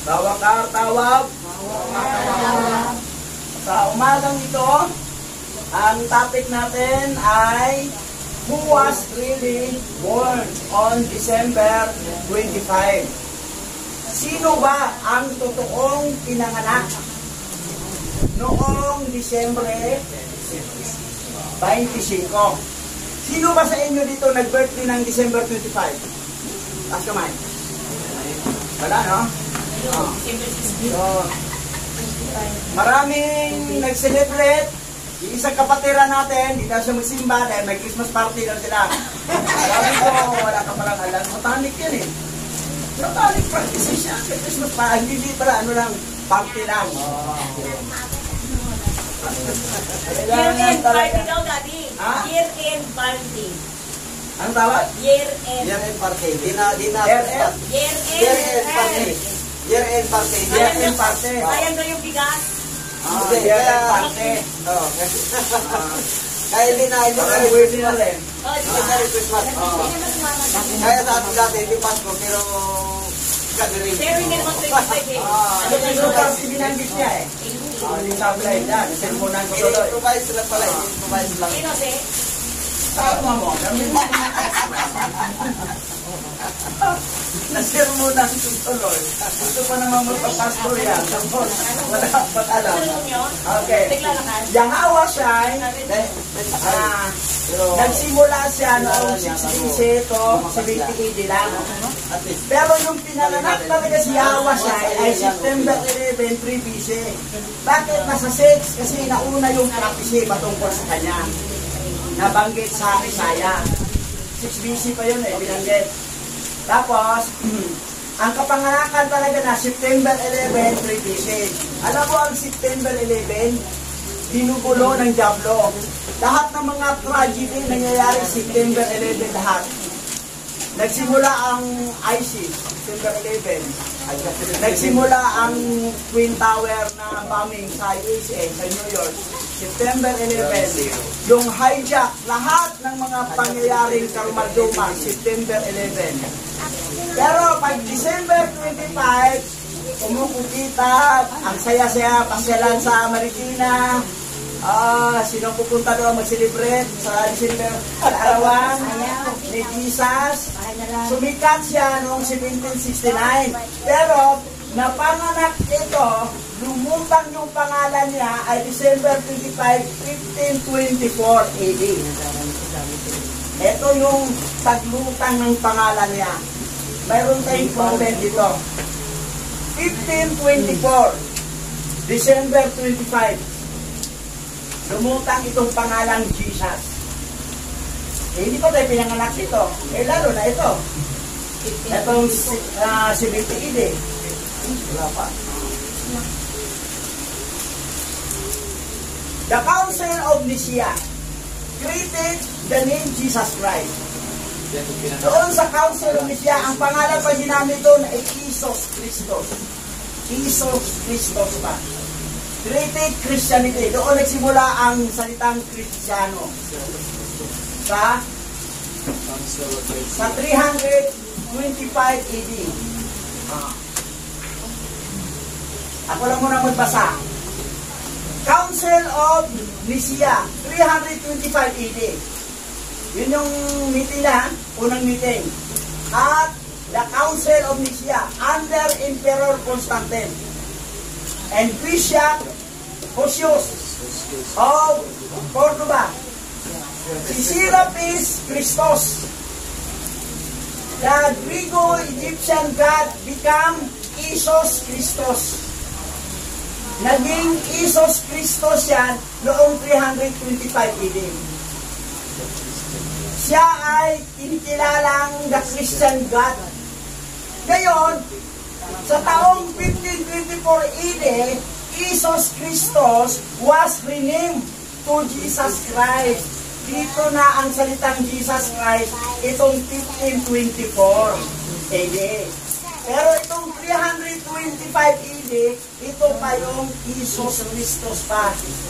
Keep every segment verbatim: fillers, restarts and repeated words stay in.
Tawag, tawag. Sa umagang ito, ang topic natin ay who was really born on December twenty-five? Sino ba ang totoong pinanganak noong Disyembre twenty-five? Sino ba sa inyo dito nag-birthday ng December twenty-five? Taas kamay. Wala, no? Oh. So, maraming nag-celebrate. Yung isang kapatira natin, hindi na siya magsimba dahil may Christmas party lang sila. Sabi ko, wala ka palang alam. Satanic yan eh. Satanic practice siya. Christmas party, hindi pala ano lang, party lang. Oh. Year-end party daw, Daddy. Ha? Year-end party. Anong tawag? Year-end. Year-end party. Di na, di na. Year-end? Year-end party. Year-end party. Year-end party. Sayang daw yung bigas. Ah, Hindi, year-end kaya- party. Oo. Kaya hindi na, hindi Baka na. pwede na rin. Oh, di Hindi ba? na rin Christmas. Oo. Kaya sa atin dati, hindi Pasko, pero gathering. Pero hindi naman twenty-five eh. Ah, ano yung lugar si binanggit niya eh? Ah, yung sablay dyan. Cellphone ko tuloy. I-improvise sila pala. I-improvise lang. Sino si? Tama mo. Nasir mo na tuloy. Ito pa naman magpapastor yan. Tapos, wala ba't alam. Sino nyo? Okay. Naglalakas. Yang awa siya, ah, Pero, nagsimula siya noong sixteen to seventy-eight lang. at least, Pero yung pinanganak talaga si Yawa siya ay September eleven, three B C. Bakit nasa six? Kasi nauna yung prophecy patungkol sa kanya. Nabanggit sa Isaiah. six B C pa yun eh, binanggit. Tapos, ang kapanganakan talaga na September eleven, three B C. Alam mo ang September eleven, binubulo ng Diablo. Lahat ng mga tragedy nangyayari September eleven lahat. Nagsimula ang ISIS, September eleven. Nagsimula ang Twin Tower na bombing sa U S A, sa New York, September eleven. Yung hijack, lahat ng mga pangyayaring karumalduma, September eleven. Pero pag December twenty-five, kumukukita, ang saya-saya, pasyalan sa Marikina. Ah, sino pupunta doon mag-celebrate sa December arawan ni Jesus? Sumikat siya noong seventeen sixty-nine. Pero napanganak ito, lumutang yung pangalan niya ay December twenty-five, fifteen twenty-four A D. Ito yung taglutang ng pangalan niya. Mayroon tayong problem dito. fifteen twenty-four, December twenty-five. Lumutang itong pangalang Jesus. Eh, hindi pa tayo pinanganak dito. Eh, lalo na ito. Itong uh, seventy-eight eh. Wala pa. The Council of Nicaea created the name Jesus Christ. Doon sa Council of Nicaea, ang pangalan pa ginamit doon ay Isos Christos. Isos Christos pa. Created Christianity. Doon nagsimula ang salitang Kristiyano. Sa sa three twenty-five A D. Ah. Ako lang muna magbasa. Council of Nicaea, three twenty-five A D. Yun yung meeting na, unang meeting. At the Council of Nicaea under Emperor Constantine and Bishop Hosius of Cordoba. Si Serapis Christos, the Greco-Egyptian god, become Isos Christos. Naging Isos Christos yan noong three twenty-five A D. Siya ay tinikilalang the Christian God. Ngayon, sa taong fifteen twenty-four A D, Isos Christos was renamed to Jesus Christ. Dito na ang salitang Jesus Christ, itong fifteen twenty-four A D. Pero itong three twenty-five A D, ito pa yung Isos Christos pa.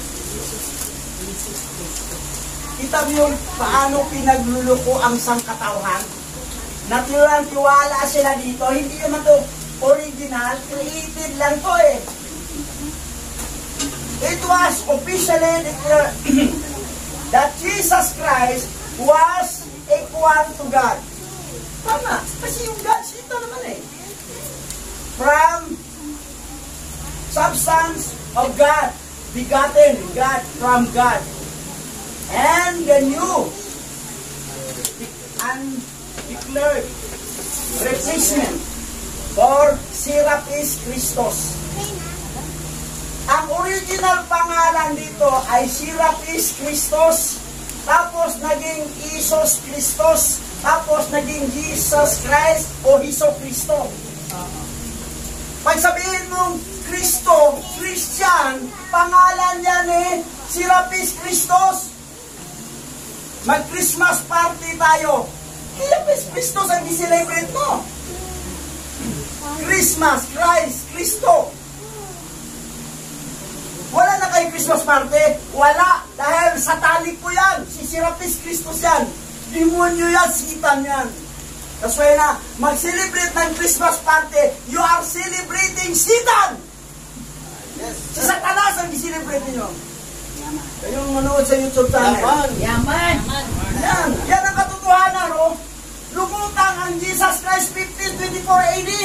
Kita mo yung paano pinagluluko ang sangkatauhan? Natulang tiwala sila dito, hindi naman to original, created lang to eh. It was officially declared that Jesus Christ was equal to God. Tama, kasi yung God, ito naman eh. From substance of God, begotten God from God. And the new and declared replacement for Serapis Christos. Ang original pangalan dito ay Serapis Christos, tapos naging Isos Christos, tapos naging Jesus Christ o Hiso Kristo. Pag sabihin mong Kristo, Christian, pangalan niya ni Serapis Christos. Mag-Christmas party tayo. Serapis Christos ang i-celebrate mo. Christmas, Christ, Kristo. Wala na kayong Christmas party? Wala. Dahil satanic po yan. Si Serapis Christos yan. Demonyo yan, sitan yan. That's why na, mag-celebrate ng Christmas party, you are celebrating sitan! Yes. Si Satanas ang i-celebrate ninyo. Kayong manood sa YouTube channel. Yaman. Yan. Yan ang katotohanan, no? Lumutang ang Jesus Christ fifteen twenty-four A D.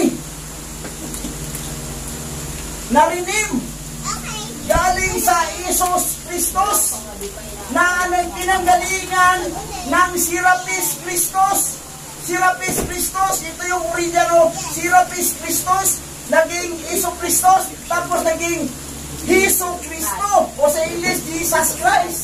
Narinim. Galing sa Isos Christos na nagpinanggalingan ng Serapis Christos. Serapis Christos, ito yung original Serapis Christos, naging Iso Christos, tapos naging Hiso Kristo, o sa English, Jesus Christ.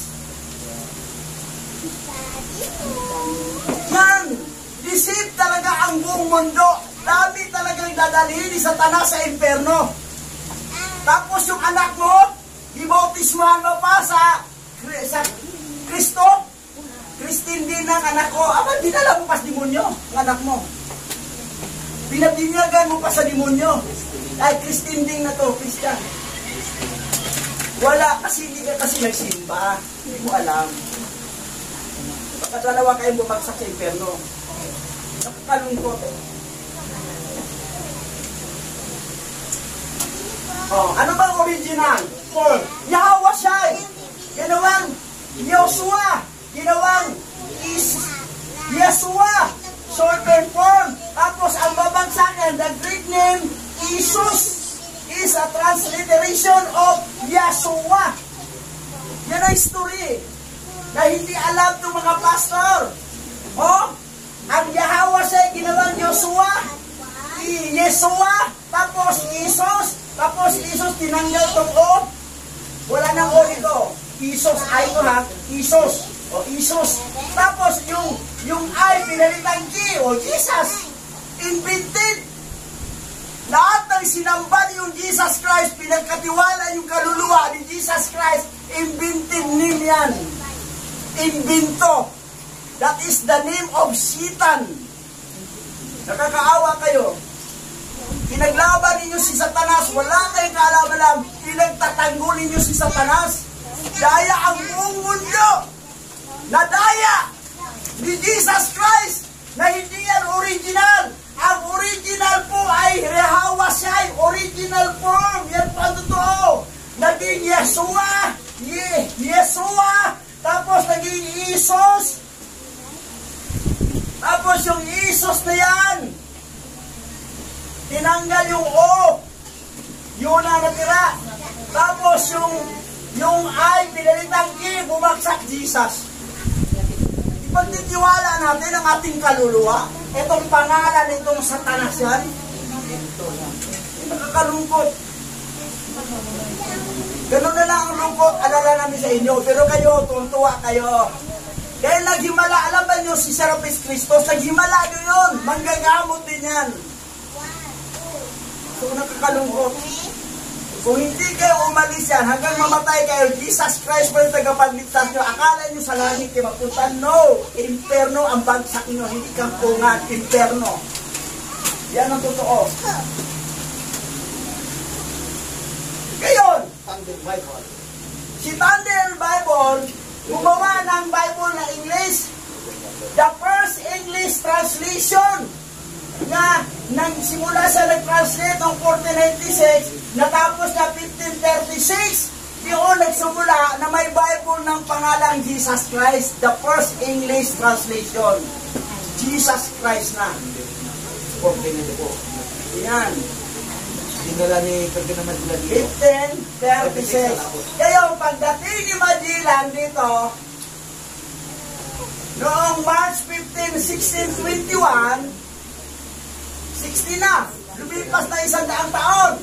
Yan, deceive talaga ang buong mundo. Dami talagang dadalhin ni Satanas sa impyerno. Tapos yung anak mo, ibautismuhan mo pa sa, sa Kristo. Christine din ang anak ko. Aba, dinala mo pa sa demonyo, ang anak mo. Pinabinyagan mo pa sa demonyo. Ay, Christine din na to, Christian. Wala, kasi hindi ka kasi nagsimba. Hindi mo alam. Pagkadalawa kayong bumagsak sa impyerno. Nakakalungkot eh. Oh, ano bang original? Paul. Yahweh Shai. Ginawang Yoshua. Ginawang is Yeshua. Shorter form. Tapos ang babagsakan, the Greek name Jesus is a transliteration of Yeshua. Yan ang story na hindi alam ng mga pastor. Oh, ang Yahweh Shai ginawang Yoshua, Yeshua, tapos Isos. Tapos Isos tinanggal itong O. Wala nang O dito. Isos, ay ko ha. Isos. O Isos. Tapos yung yung I pinalitang G. O Jesus. Invented. Lahat ng sinamba yung Jesus Christ, pinagkatiwala yung kaluluwa ni Jesus Christ. Invented name yan. Invento. That is the name of Satan. Nakakaawa kayo. Pinaglaban ninyo si Satanas, wala kayong kaalaman lang, pinagtatanggol ninyo si Satanas. Daya ang buong mundo, na daya ni Jesus Christ, na hindi yan original. Ang original po ay Yahweh Shai, original form, yan pa totoo. Naging Yeshua, Ye, Yeshua, tapos naging Isos, tapos yung Isos na yan, tinanggal yung O. Yun ang natira. Tapos yung yung I, pinalitang K, bumagsak Jesus. Ipagtitiwala natin ang ating kaluluwa. Itong pangalan nitong Satanas yan. Nakakalungkot. Ganun na lang ang lungkot, alala namin sa inyo. Pero kayo, tuntua kayo. Dahil naghimala, alam ba nyo si Serapis Christos, naghimala nyo yun. Manggagamot din yan. So, nakakalungkot. Kung hindi kayo umalis yan, hanggang mamatay kayo, Jesus Christ po yung tagapagligtas nyo, akala nyo sa langit kayo mapunta. No! Imperno ang bagsak nyo, hindi kampungan, imperno. Yan ang totoo. Ngayon, si Thunder Bible, gumawa ng Bible na English, the first English translation nga nang simula sa nag-translate noong fourteen ninety-six, natapos na fifteen thirty-six, yun nagsimula na may Bible ng pangalang Jesus Christ, the first English translation. Jesus Christ na. fourteen po. Yan. Dinala ni Ferdinand Magellan dito. fifteen thirty-six. Kaya pagdating ni Magellan dito, noong March fifteenth, sixteen twenty-one, sixty na, lumipas na isang daang taon.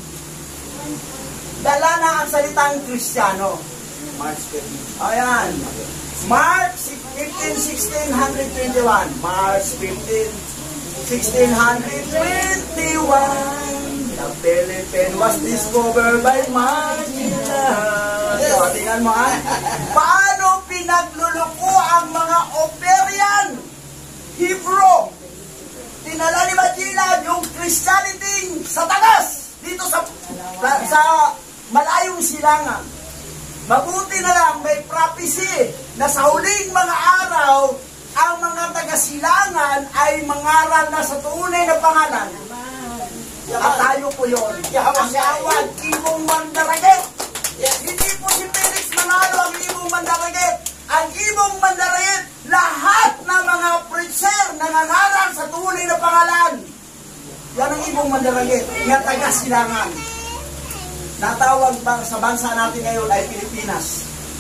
Dala na ang salitang Kristiyano. March fifteenth. Ayan. March fifteenth, sixteen twenty-one. March fifteenth, sixteen twenty-one. The Philippines was discovered by Magellan. So, tingnan mo ha. Paano pinagluluko ang mga Operian, Hebrew? Tinala ni Magellan yung Christianity sa tagas dito sa sa malayong silangan. Mabuti na lang may prophecy na sa huling mga araw ang mga taga-silangan ay mangaral na sa tunay na pangalan. At tayo po yun. Ang tawag, Ibong Mandaragit. Hindi po si Felix Manalo ang Ibong Mandaragit. Ang Ibong Mandaragit, lahat ng mga preacher na nangaral sa tunay na pangalan. Yan ang Ibong Mandaragit, nga taga-silangan. Natawag bang sa bansa natin ngayon ay Pilipinas.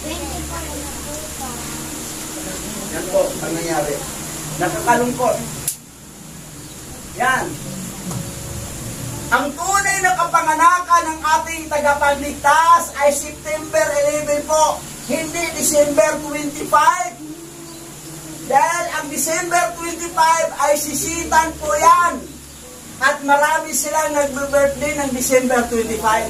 Yan po ang nangyari. Nakakalungkot. Yan. Ang tunay na kapanganakan ng ating tagapagligtas ay September eleven po, hindi December twenty-five. Dahil ang December twenty-five ay sisitan po yan. At marami silang nagbe-birthday ng December twenty-five.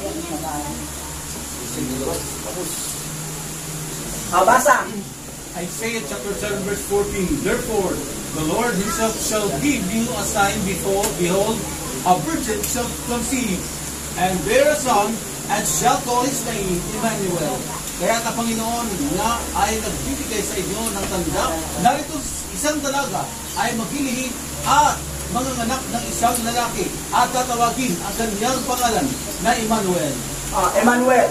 Abasa. Isaiah chapter seven verse fourteen. Therefore, the Lord himself shall give you a sign before, behold, a virgin shall conceive, and bear a son, and shall call his name Emmanuel. Kaya ang Panginoon nga ay nagbibigay sa inyo ng tanda, narito isang dalaga ay maghilihim at manganganak ng isang lalaki, at tatawagin ang kanyang pangalan na Emmanuel. Ah, Emmanuel.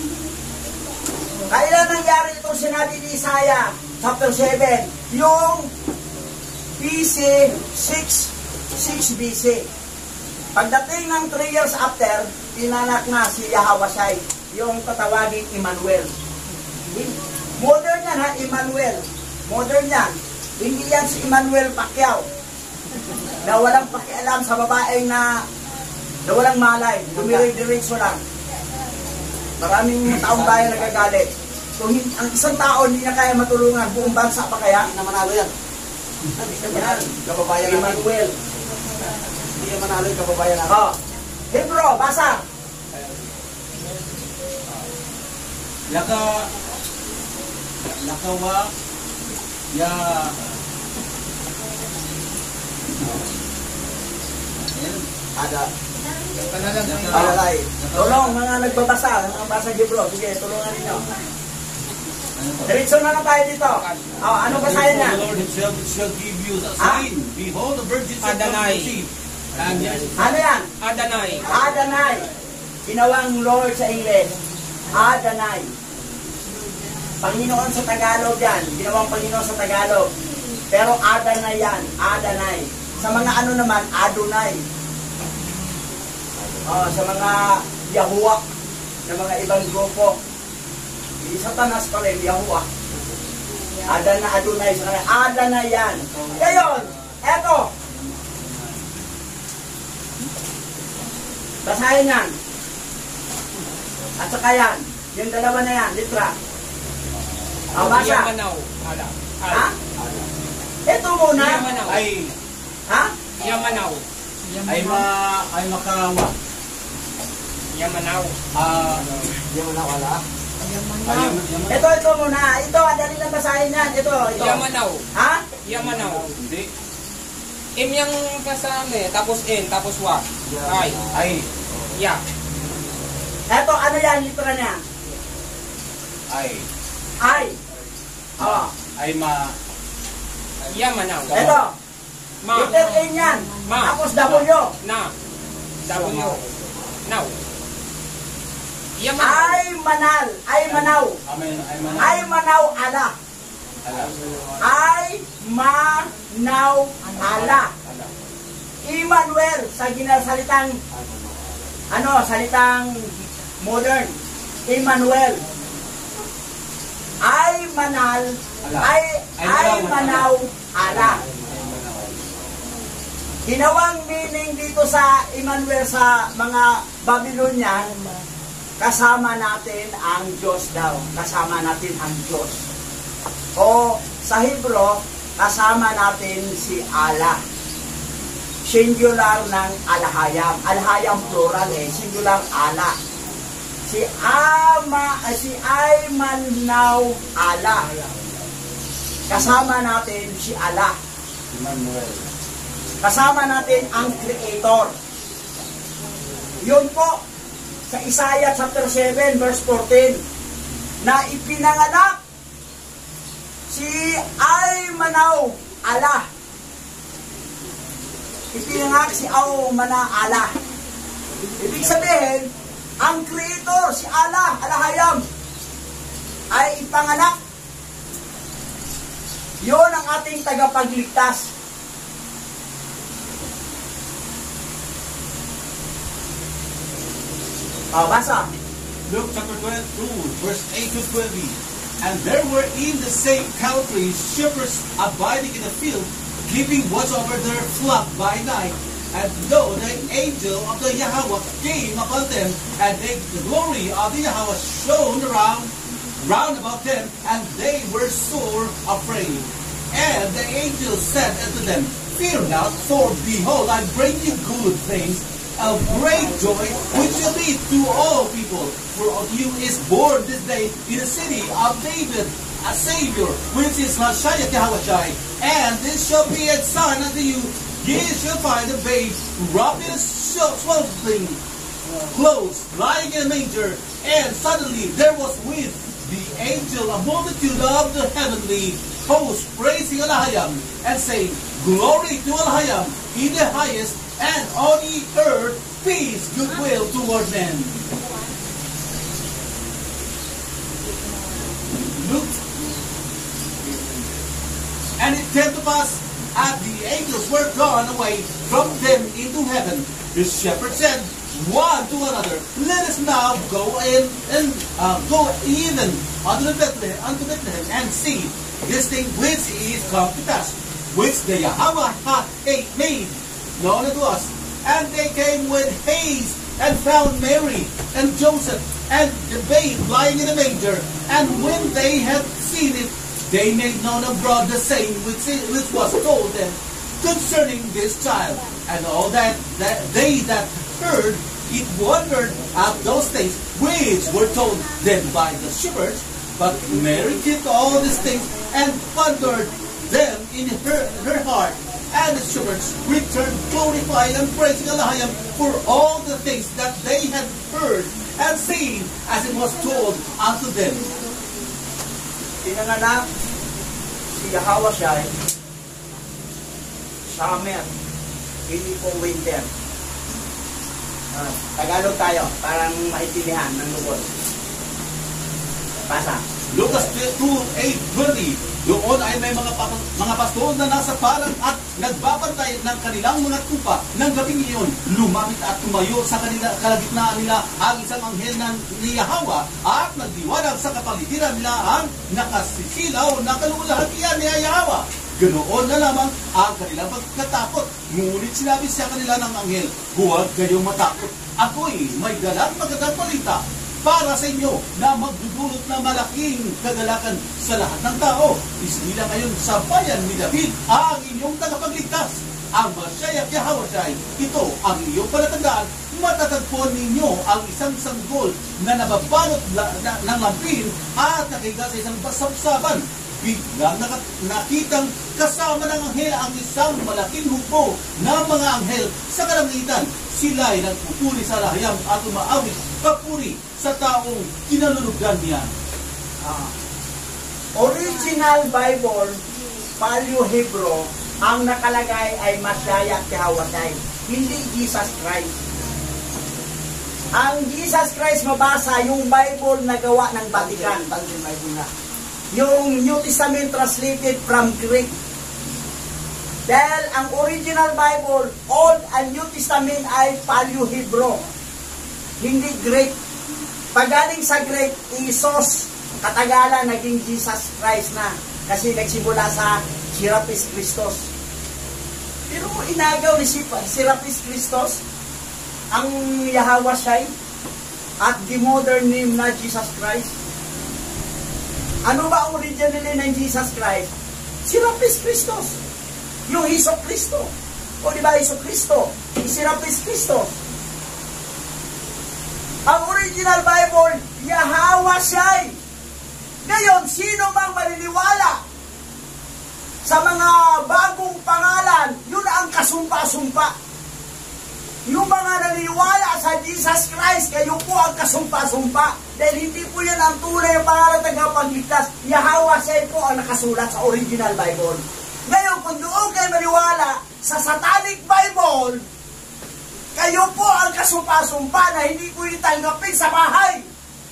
Kailan nangyari itong sinabi ni Isaiah, chapter seven? Yung B C six B C. Pagdating ng three years after, inanak na si Yahawashai, yung tatawagin Emmanuel. Modern yan ha, Emmanuel. Modern yan. Hindi yan si Emmanuel Pacquiao, na walang pakialam sa babaeng na, na walang malay, dumirig-diretso lang. Maraming taong bayan nagagalit. Kung ang isang tao hindi na kaya matulungan, buong bansa pa kaya? Hindi na manalo yan. Yan. Kababayan natin. Emmanuel. Hindi na manalo yung kababayan natin. Oh. Hebro, basa. Laka, lakawa, ya, Ada. laka, Alalay. Tulong mga nagbabasa, mga basa Hebro. Sige, tulungan ninyo. Diretso na lang tayo dito. Oh, ano basahin niya? The Lord himself shall give you a sign. Behold, the virgin shall Adonai. conceive. And yes, Ano yan? Adonai. Adonai. Ginawang Lord sa English. Adonai. Panginoon sa Tagalog yan. Ginawang Panginoon sa Tagalog. Pero Adonai yan. Adonai. Sa mga ano naman, Adonai. Oh, sa mga Yahuwah, na mga ibang grupo. Hindi Satanas pa rin, Yahuwah. Adonai, Adonai sa kanila. Adonai yan. Ngayon, eto. Basahin yan. At saka yan. Yung dalawa na yan, litra. Ang basa. Yamanaw. Ala. Ha? Ito muna. Yamanaw. ay, Ha? Yamanaw. ay ma, ay makawa. Yamanaw. Ah, Hindi mo nawala. ay, yaman- yaman- Ito, ito muna. Ito, dali lang basahin yan. Ito, ito. Yamanaw. Ha? Yamanaw. Hindi. Im yang kasame, tapos in, tapos wa. Ay. Ay, Ya. Ito, ano yan, litra niya? ay, Ay. Oh. ay ma, Yamanaw. Ito. Ma. Letter N yan. Ma. Tapos W. Na. W. Now. Yaman. Ay manal. Ay manaw. Amen. Amen. Ay manaw ala. Ala. Ay manaw ala. Emmanuel sa ginasalitang ano, salitang modern. Emmanuel. Ay manal. Ala. Ay Ay ay manaw, manaw ala. Ginawang meaning dito sa Emmanuel sa mga Babylonian, kasama natin ang Diyos daw. Kasama natin ang Diyos. O sa Hebro, kasama natin si Allah. Singular ng Alhayam. Alhayam plural eh. Singular Allah. Si Ama, ay si Aymanaw Allah. Kasama natin si Allah. Emmanuel. Kasama natin ang Creator. Yun po, sa Isaiah chapter seven verse fourteen, na ipinanganak si Aymanaw Allah. Ipinanganak si Aymanaw Allah. Ibig sabihin, ang Creator, si Allah, Alhayam, ay ipanganak. Yun ang ating tagapagligtas. Oh, basa. Luke chapter twenty-two, verse eight to twenty. And there were in the same country shepherds abiding in the field, keeping watch over their flock by night. And lo, the angel of the Yahweh came upon them, and they, the glory of the Yahweh shone around, round about them, and they were sore afraid. And the angel said unto them, Fear not, for behold, I bring you good things, of great joy, which shall be to all people. For of you is born this day in the city of David a Savior, which is Messiah Yahweh. And this shall be a sign unto you: ye shall find a babe wrapped in swaddling clothes, lying in a manger. And suddenly there was with the angel a multitude of the heavenly host, praising Alhayam, and saying, Glory to Alhayam in the highest, and on the earth peace, goodwill toward men. Look. And it came to pass, as the angels were gone away from them into heaven, the shepherds said one to another, Let us now go in and uh, go even unto Bethlehem, unto Bethlehem, and see this thing which is come to pass, which the Yahweh hath made known unto us. And they came with haste, and found Mary and Joseph, and the babe lying in a manger. And when they had seen it, they made known abroad the saying which, which was told them concerning this child. And all that, that they that heard it wondered at those things which were told them by the shepherds. But Mary kept all these things, and pondered them in her, her heart. And the shepherds returned glorifying and praising Alhayam for all the things that they had heard and seen as it was told unto them. Pinanganak si Yahweh siya summer, hindi po winter. Ah, Tagalog tayo, parang maintindihan ng lubos. Pasa. Lucas two eight twenty. Doon ay may mga mga pastol na nasa parang at nagbabantay ng kanilang mga tupa ng gabing iyon. Lumapit at tumayo sa kanila, kalagitnaan nila ang isang anghel ng ni Yahweh at nagdiwanag sa kapaligiran nila ang nakasisilaw na kalulahatian ni Yahweh. Ganoon na lamang ang kanilang pagkatakot. Ngunit sinabi sa kanila ng anghel, Huwag kayong matakot. Ako'y may dalang magandang balita para sa inyo na magdudulot na malaking kagalakan sa lahat ng tao. Isnila ngayon sa bayan ni David ang inyong tagapagligtas, ang Messiah Yahweh. Ito ang iyong palatandaan. Matatagpuan ninyo ang isang sanggol na nababalot na, na, ng lampin at nakahiga sa isang basabsaban. Biglang nakitang kasama ng anghel ang isang malaking hukbo ng mga anghel sa kalangitan. Sila'y nagpupuri sa Alhayam at umaawit papuri sa taong kinalulugdan niya. Ah. Original Bible, Paleo Hebrew, ang nakalagay ay Masyaya at Yahweh, hindi Jesus Christ. Ang Jesus Christ mabasa yung Bible na gawa ng Vatican. Yung New Testament translated from Greek. Dahil ang original Bible, Old and New Testament ay Paleo-Hebrew. Hindi Greek. Pagaling sa Greek, Isos, katagalan naging Jesus Christ na. Kasi nagsimula sa Serapis Christos. Pero inagaw ni Serapis Christos ang Yahweh Shai at the modern name na Jesus Christ. Ano ba ang originally ng Jesus Christ? Serapis Christos. Yung Heso Kristo. O di ba Heso Kristo? Serapis Christos. Ang original Bible, Yahweh Shai. Ngayon, sino mang maniniwala sa mga bagong pangalan, yun ang kasumpa-sumpa. Yung mga naniniwala sa Jesus Christ, kayo po ang kasumpa-sumpa. Dahil hindi po yan ang tunay ng pangalan ng tagapagligtas. Yahweh Shai po ang nakasulat sa original Bible. Ngayon, kung doon kayo maniwala sa Satanic Bible, kayo po ang kasumpa-sumpa na hindi ko itanggapin sa bahay.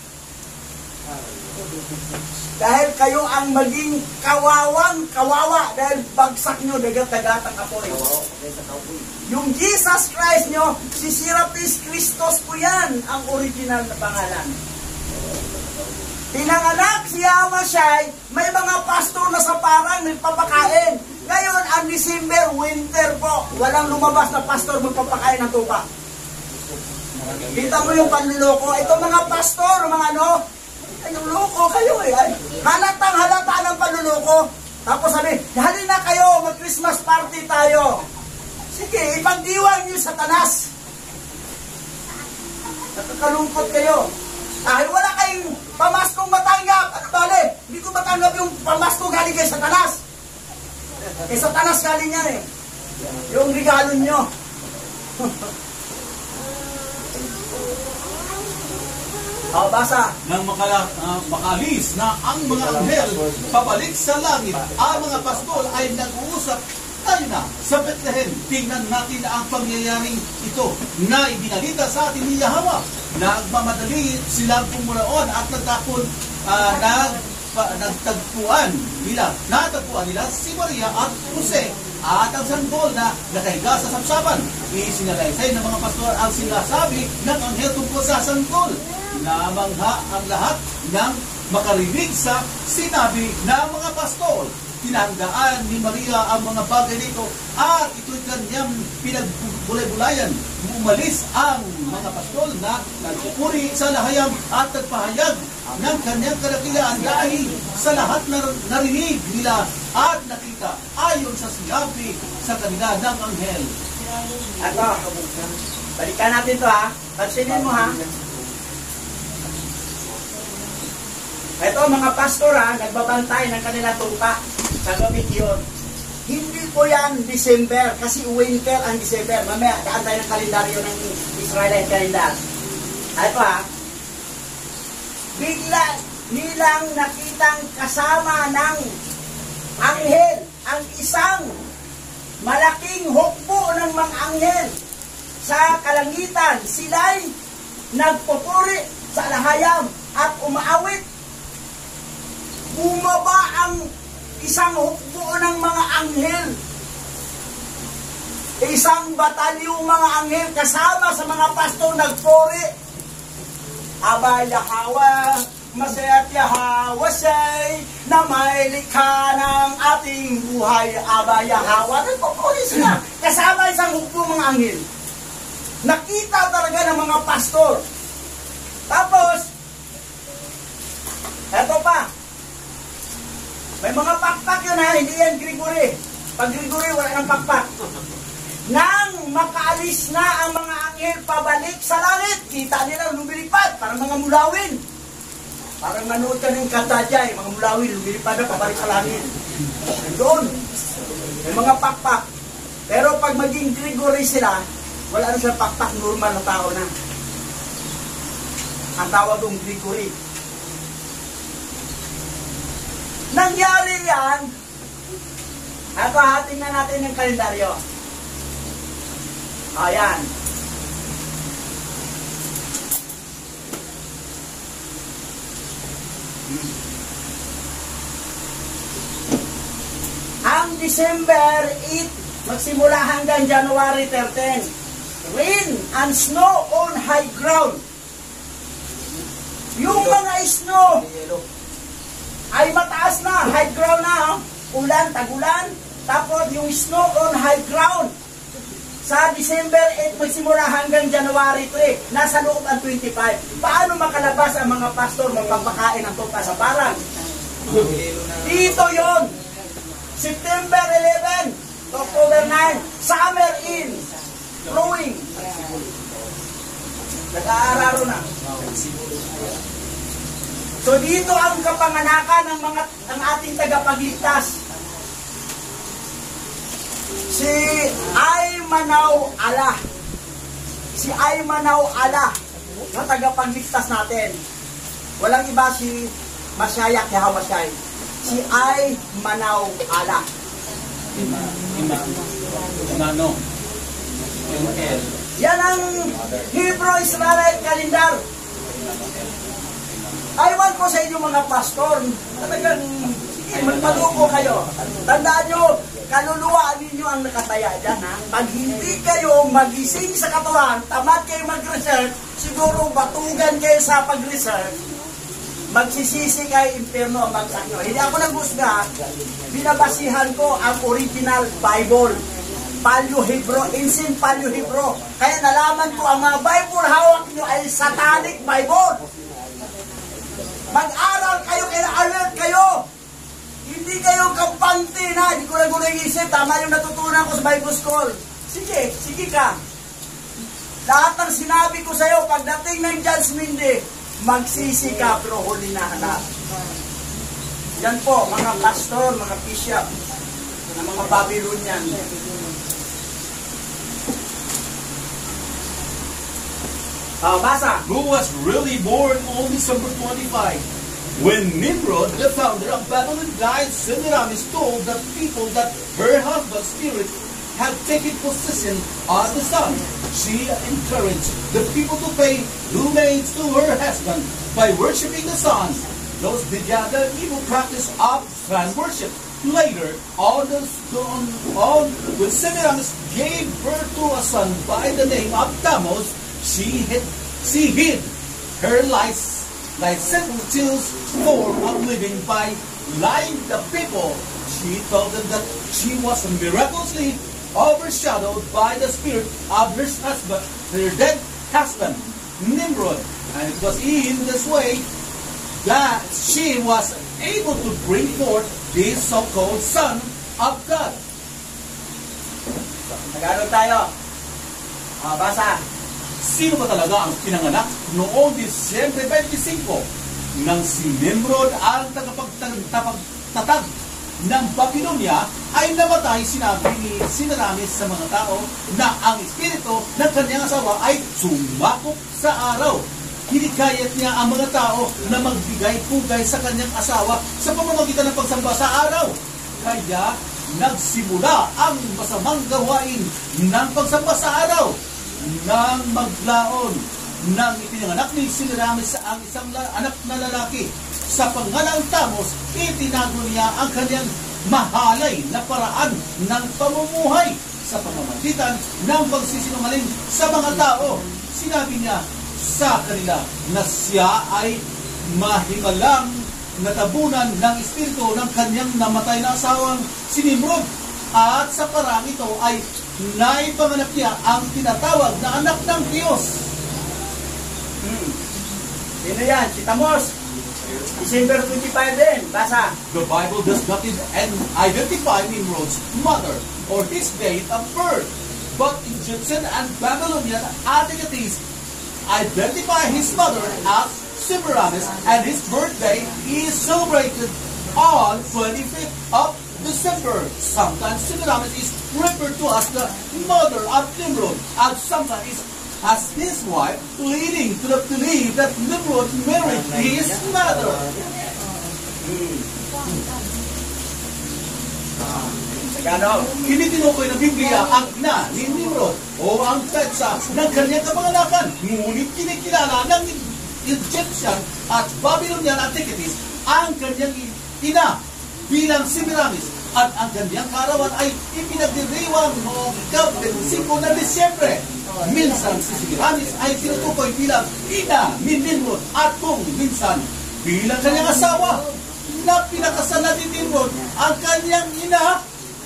Dahil kayo ang maging kawawang kawawa dahil bagsak nyo, dagat-dagat ang apoy. Yung Jesus Christ nyo, si Serapis Christos po yan, ang original na pangalan. Pinanganak si Yahweh Shai, may mga pastor na sa parang nagpapakain. Ngayon, ang December, winter po, walang lumabas na pastor magpapakain ng tupa. Kita mo yung panluloko. Ito mga pastor, mga ano, yung loko kayo eh. Ay, halatang halata ng panluloko. Tapos sabi, halina kayo, mag-Christmas party tayo. Sige, ipagdiwang niyo sa Satanas. Nakakalungkot kayo. Dahil wala kayong pamaskong matanggap. Ano bale? Hindi ko matanggap yung pamasko galing kay Satanas. Kay Satanas galing yan eh. Yung regalo nyo. O, basa. Nang makala, uh, makalis na ang mga anghel pabalik sa langit, ang mga pastol ay nag-uusap, tayo na sa Bethlehem. Tingnan natin ang pangyayaring ito na ibinalita sa atin ni Yahweh. Nagmamadali silang pumulaon at nagtapon, uh, nag, pa, nagtagpuan nila, natagpuan nila si Maria at Jose at ang sanggol na nakahiga sa sapsapan. Isinalaysay ng mga pastor ang sinasabi ng anghel tungkol sa sanggol. Namangha ang lahat ng makarinig sa sinabi ng mga pastol. Tinandaan ni Maria ang mga bagay nito at ito'y kanyang pinagbulay-bulayan. Umalis ang mga pastol na nagpupuri sa lahayam at nagpahayag ng kanyang kadakilaan dahil sa lahat na narinig nila at nakita ayon sa sinabi sa kanila ng anghel. Ato, balikan natin to ha. Pansinin mo ha. Ito mga pastor ha, nagbabantay ng kanila tupa sa gabi yun. Hindi po yan December, kasi winter ang December. Mamaya, daan tayo ng kalendaryo ng Israelite calendar. Ito ha, bigla nilang nakitang kasama ng anghel, ang isang malaking hukbo ng mga anghel sa kalangitan. Sila'y nagpupuri sa lahayam at umaawit. Bumaba ang isang hukbo ng mga anghel. Isang batalyong mga anghel kasama sa mga pastor nagpuri. Aba Yahweh, Masaya't Yahweh Shai, na may likha ng ating buhay. Aba Yahweh, nagpupuri sila. Kasama isang hukbo mga anghel. Nakita talaga ng mga pastor. Tapos, eto pa, may mga pakpak yun ha, hindi yan Gregory. Pag Gregory, wala nang pakpak. Nang makaalis na ang mga anghel pabalik sa langit, kita nila lumilipad, parang mga mulawin. Parang manood ka ng Katadya, mga mulawin, lumilipad na pabalik sa langit. Doon, may mga pakpak. Pero pag maging Gregory sila, wala na silang pakpak, normal na tao na. Ang tawag ng Gregory. Nangyari yan At hahating na natin yung kalendaryo. Ayan. Ang December eighth, magsimula hanggang January thirteenth. Rain and snow on high ground. Yung mga snow ay mataas na, high ground na, oh. Ulan, tagulan, tapos yung snow on high ground. Sa December eighth, magsimula hanggang January three, nasa loob ang twenty-five. Paano makalabas ang mga pastor magpapakain ng tupa sa parang? Dito yon. September eleventh, October ninth, summer in, flowing. Nag-aararo na. So dito ang kapanganakan ng mga ng ating tagapagligtas. Si Aymanaw Allah. Si Aymanaw Allah na tagapagligtas natin. Walang iba si Masyayak Yahawasyay. Si Aymanaw Allah. Ima, ima, imano, yung L. Yan ang Hebrew Israelite calendar. Aywan ko sa inyo mga pastor, talagang sige, magpaluko kayo. Tandaan nyo, kaluluwa ninyo ang nakataya dyan. Ha? Pag hindi kayo magising sa katawan, tamad kayo mag-research, siguro batugan kayo sa pag-research, magsisisi kayo, impyerno ang bagsak nyo. Hindi ako naghusga, binabasihan ko ang original Bible. Paleo-Hebrew, Ancient Paleo-Hebrew. Kaya nalaman ko ang mga Bible hawak nyo ay Satanic Bible. Mag-aral kayo, kaya alert kayo. Hindi kayo kampante na. Hindi ko lang kung nag-isip. Tama yung natutunan ko sa Bible School. Sige, sige ka. Lahat ng sinabi ko sa'yo, pagdating ng Judgment Day, magsisi ka, pero huli na hanap. Yan po, mga pastor, mga bishop, ng mga Babylonian. Oh, basa. Who was really born on December twenty-fifth. When Nimrod, the founder of Babylon, died, Semiramis told the people that her husband's spirit had taken possession of the sun. She encouraged the people to pay homage to her husband by worshipping the sun. Those began the evil practice of sun worship. Later, on, the, on, on when Semiramis gave birth to a son by the name of Tammuz, she hid, she hid her lies, licentious form of living by lying the people. She told them that she was miraculously overshadowed by the spirit of her husband, her dead husband, Nimrod. And it was in this way that she was able to bring forth this so-called Son of God. Tagalog tayo. Oh, basa. Sino ba talaga ang pinanganak noong Disyembre twenty-five nang si Nimrod ang tagapagtatag ng Babylonia ay namatay? Sinabi ni Semiramis sa mga tao na ang espiritu ng kanyang asawa ay sumakop sa araw. Hinikayat niya ang mga tao na magbigay-pugay sa kanyang asawa sa pamamagitan ng pagsamba sa araw. Kaya nagsimula ang masamang gawain ng pagsamba sa araw. Nang maglaon nang ipinanganak ni Semiramis sa ang isang anak na lalaki sa pangalang Tammuz, itinago niya ang kanyang mahalay na paraan ng pamumuhay sa pamamagitan ng pagsisinungaling sa mga tao. Sinabi niya sa kanila na siya ay mahimalang natabunan ng espiritu ng kanyang namatay na asawang si Nimrod, at sa parang ito ay naipanganak niya ang tinatawag na anak ng Diyos. Hmm. Sino yan? Si Tammuz. December twenty-five din. Basa. The Bible does not identify Nimrod's mother or his date of birth, but Egyptian and Babylonian antiquities identify his mother as Semiramis, and his birthday is celebrated on twenty-fifth of December. Sometimes Semiramis is referred to as the mother of Nimrod, and sometimes is as his wife, leading to the belief that Nimrod married his mother. Hmm. Tagalog. Kinitinukoy ng Biblia ang ina ni Nimrod o ang petsa ng kanyang kapanganakan. Ngunit kinikilala ng Egyptian at Babylonian antiquities ang kanyang ina bilang Semiramis at ang kanyang karawan ay ipinagdiriwang noong ika-twenty-five na Disyembre. Minsan si Semiramis ay tinutukoy bilang ina ni Nimrod at kung minsan bilang kanyang asawa na pinakasalan ni Nimrod ang kanyang ina.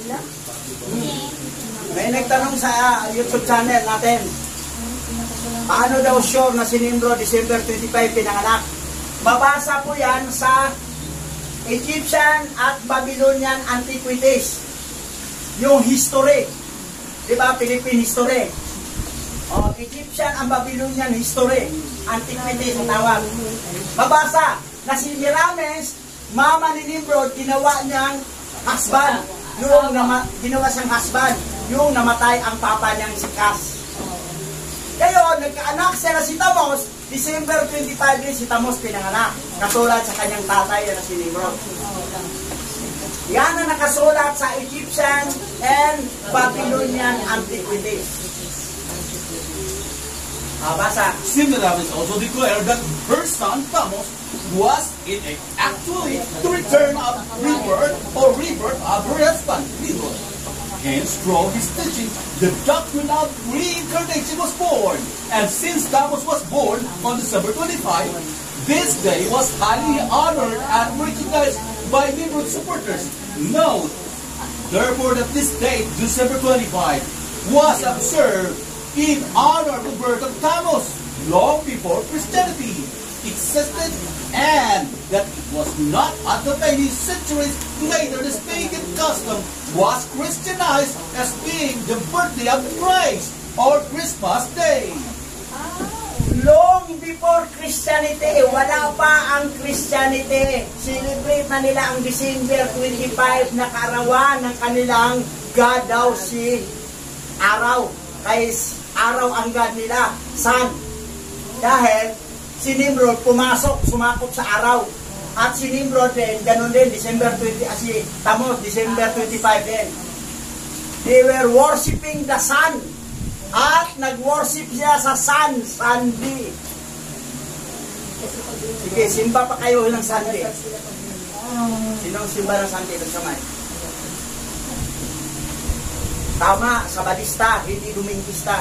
May nagtanong sa uh, YouTube channel natin, paano daw sure na si Nimrod December twenty-five pinanganak? Babasa po yan sa Egyptian at Babylonian antiquities. Yung history. Diba? Philippine history. O, Egyptian and Babylonian history. Antiquities ang tawag. Babasa na si Semiramis, mama ni Nimrod, ginawa niyang husband. Yung nama, ginawa siyang husband. Yung namatay ang papa niyang si Kas. Ngayon, nagkaanak siya na si Tamos, December twenty-five din si Tamos pinanganak. Katulad sa kanyang tatay na si Nimrod. Yan ang nakasulat sa Egyptian and Babylonian antiquities. Ah, basa. Semiramis also declared that her son Tamos was in a actually the return of rebirth or rebirth of her husband Nimrod. Hence, through his teaching, the doctrine of reincarnation was born. And since Tamos was born on December twenty-fifth, this day was highly honored and recognized by Nimrod supporters. Note, therefore, that this date, December twenty-fifth, was observed in honor of the birth of Tamos long before Christianity existed, and that it was not until many centuries later this pagan custom was Christianized as being the birthday of Christ or Christmas Day. Long before Christianity, wala pa ang Christianity. Celebrate na nila ang December twenty-five na kaarawan ng kanilang God daw si araw. Kaya araw ang God nila, sun. Dahil si Nimrod pumasok, sumakop sa araw. At si Nimrod din, ganun din, December twentieth, ah, si Tamos, December twenty-five din. They were worshiping the sun. At nag-worship siya sa sun, Sunday. Sige, simba pa kayo ng Sunday. Sinong simba ng Sunday ng kamay? Tama, Sabadista, hindi Dominguista.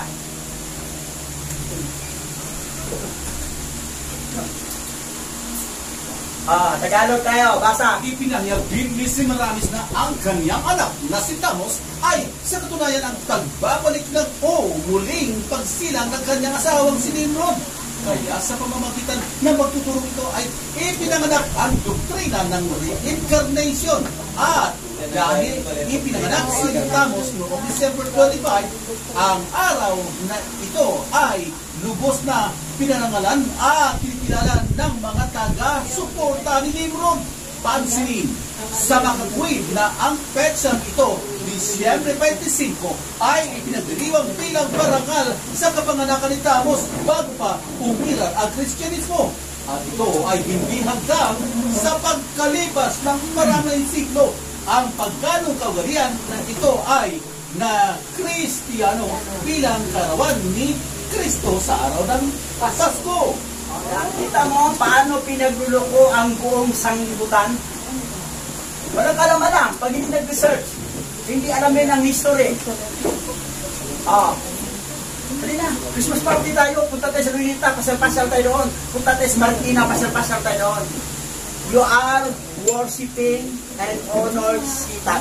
Ah, Tagalog tayo, basa. Ipinahayag din ni Semiramis na ang kanyang anak na si Tamos ay sa katunayan ang pagbabalik ng o muling pagsilang ng kanyang asawang si Nimrod. Kaya sa pamamagitan ng magtuturo ito ay ipinanganak ang doktrina ng reincarnation. At dahil ipinanganak si Tamos noong December twenty-fifth, ang araw na ito ay lubos na pinanangalan at kinikilala ng mga taga-suporta ni Nimrod. Pansinin sa makagwid na ang petsang ito, Disyembre twenty-five, ay ipinagdiriwang bilang parangal sa kapanganakan ni Tamos bago pa umiral ang Kristyanismo. At ito ay hindi hanggang sa pagkalipas ng maraming siglo ang pagganong kaugalian na ito ay na Kristiyano bilang karawan ni Kristo sa araw ng Pasko. Kita mo paano pinagluloko ang buong sanglibutan? Walang alam-alam pag hindi nag-research. Hindi alamin ang history. Ah. Dali na, Christmas party tayo. Punta tayo sa Lunita, pasal-pasal tayo doon. Punta tayo sa Marikina, pasal-pasal tayo doon. You are worshiping and honor Satan.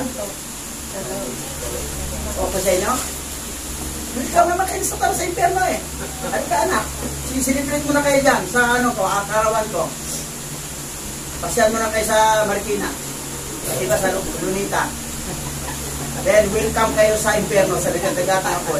Okay sa inyo? Ikaw naman kayo sa sa impyerno eh. Ano ka anak? Sisiliprit mo na kayo dyan sa ano ko, ang karawan ko. Pasyal mo na kayo sa Marikina. Iba sa Lunita. Then welcome kayo sa impyerno, sa Dagat-Dagatan ako.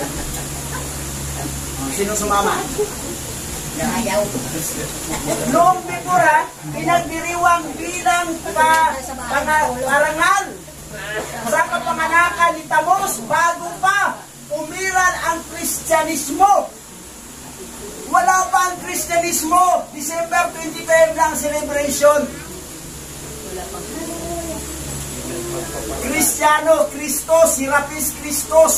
Sino sumama? Ayaw. Noong before ha, pinagdiriwang bilang pa, panga, parangal sa kapanganakan ni Tamos bago pa umiral ang Kristyanismo. Wala pa ang Kristyanismo. December twenty-fifth lang celebration. Kristiyano, Kristos, Serapis Kristos.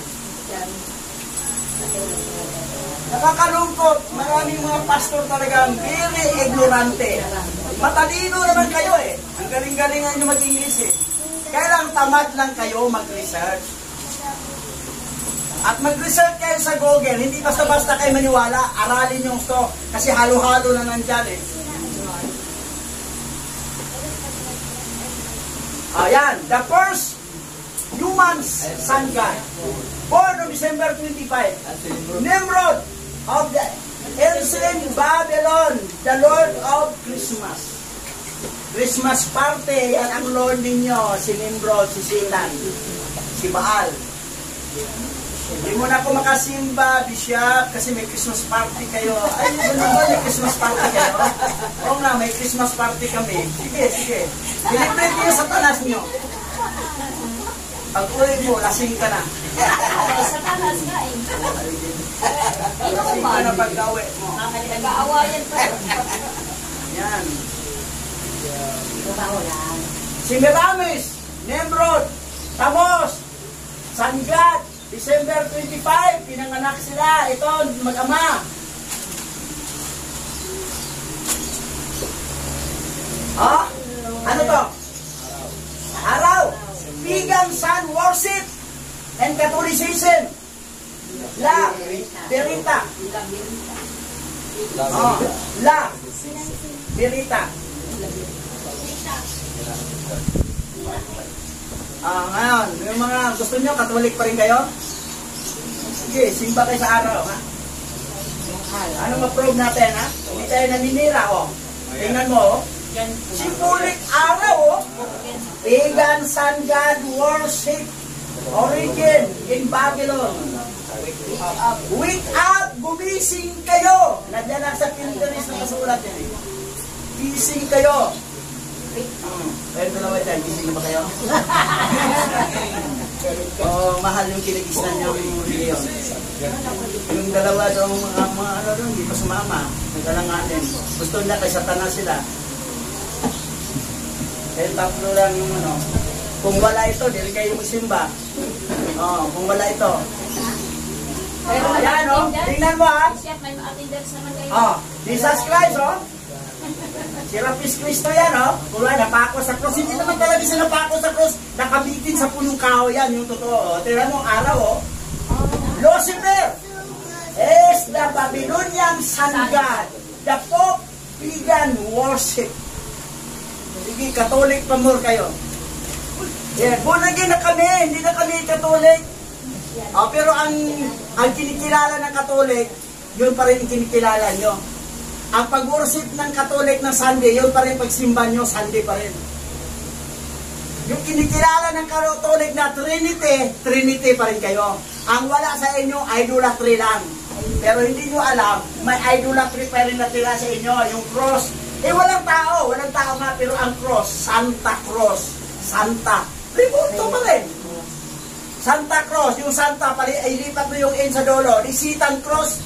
Nakakalungkot, maraming mga pastor talagang very ignorante. Matalino naman kayo eh. Ang galing-galingan nyo mag-English eh. Kaya lang tamad lang kayo mag-research. At mag-research kayo sa Google, hindi basta-basta kayo maniwala, aralin yung ito. Kasi halo-halo na nandyan eh. Ayan, the first human sun god, born on December twenty-fifth, Nimrod of the ancient Babylon, the Lord of Christmas. Christmas party, yan ang Lord ninyo, si Nimrod, si Satan, si Baal. Hindi mo na ako makasimba, Bishop, kasi may Christmas party kayo. Ay, hindi ba may Christmas party kayo? Oo nga, may Christmas party kami. Sige, sige. Dilibre niyo sa tanas niyo. Pag uwi mo, lasing ka na. Sa tanas nga eh. Lasing ka na pag-awi mo. Nag-aawayan pa. Yan. Si Meramis, Nimrod, Tamos, Sangat, December twenty-fifth, pinanganak sila. Ito, mag-ama. Oh, ano to? Araw. Pagan sun worship and Catholicism. La, Berita. Oh, La, Berita. Ah, ngayon, yung mga gusto nyo, Katolik pa rin kayo? Sige, simba kayo sa araw, ha? Ano ma-prove natin, ha? Hindi tayo naninira, oh. Tingnan mo, oh. Symbolic araw, oh. Pagan sun god worship, origin in Babylon. Wake up, gumising kayo. Nandiyan lang sa Pinterest na kasulat yan, eh. Gising kayo. Hmm. Kayo dalawa dyan, gising na ba kayo? Oh, mahal yung kinigisnan niyo yung yung dalawa daw mga, mga ano doon, hindi pa sumama. Nagdalanganin. Gusto na kay Satanas sila. Kaya tatlo lang yung ano. Kung wala ito, di rin kayo magsimba. Oh, kung wala ito. Oh, ayan o. Oh. Tingnan mo ha. Oh, Jesus Christ o. Oh. Serapis Cristo yan o. Oh. Kung wala, napako sa cross. Hindi naman talaga siya napako sa cross. Nakabitin sa punong kahoy yan, yung totoo. Tingnan mo araw o. Oh. Lucifer is the Babylonian sun god. The Pope pagan worship. Sige, Katolik pa more kayo. Yeah, born again na kami, hindi na kami Katolik. Oh, pero ang ang kinikilala ng Katolik, yun pa rin kinikilala nyo. Ang pag-worship ng Katolik ng Sunday, yun pa rin pagsimba nyo, Sunday pa rin. Yung kinikilala ng Katolik na Trinity, Trinity pa rin kayo. Ang wala sa inyo, idolatry lang. Pero hindi nyo alam, may idolatry pa rin natira sa inyo, yung cross. Eh, walang tao. Walang tao nga, pero ang cross, Santa Cross. Santa. Libuto pa rin. Santa Cross. Yung Santa, pali, ay lipat mo yung in sa dolo. Di Satan Cross.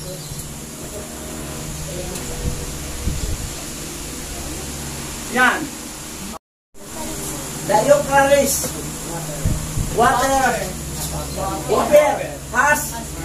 Yan. The Eucharist. Water. Water. Has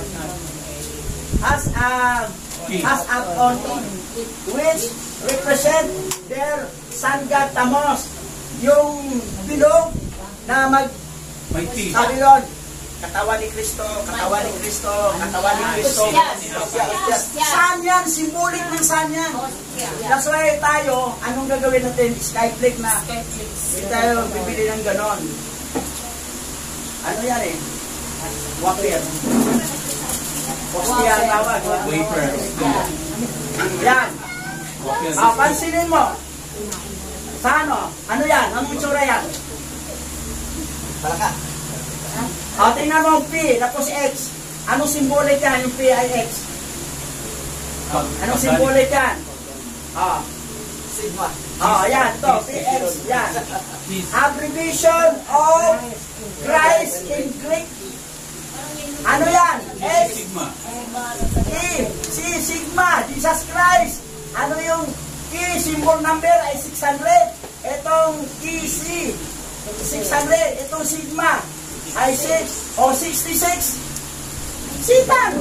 has a has a on which represent their sun god Tamos. Yung bilog na mag sabi doon, katawan ni Kristo, katawan ni Kristo, katawan ni Kristo. Saan yan? Symbolic ng saan yan. That's why tayo, anong gagawin natin? Skyflake na. Hindi tayo bibili ng ganon. Ano yan eh? Wafer. Postia ang tawag. Wafer. Yan. Ah, pansinin mo. Sa ano? Ano yan? Anong itsura yan? Palaka. Ah, tingnan mo ang P, tapos X. Anong symbolic yan? Yung P ay X. Anong symbolic yan? Ah. Sigma. Ah, yan. Ito, P X. Yan. Abbreviation of Christ in Greek. Ano yan? X. Sigma. E. C. Sigma. Jesus Christ. Ano yung E? Symbol number ay six hundred. Itong E C. six hundred. Itong sigma ay six o sixty-six. Sitan.